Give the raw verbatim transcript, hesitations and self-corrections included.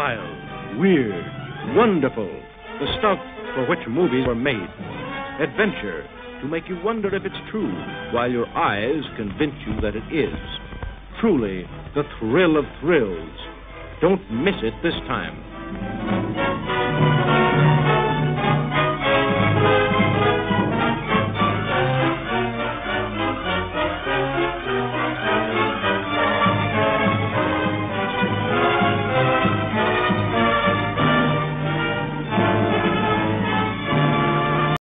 wild, weird, wonderful, the stuff for which movies were made. Adventure, to make you wonder if it's true, while your eyes convince you that it is. Truly, the thrill of thrills. Don't miss it this time.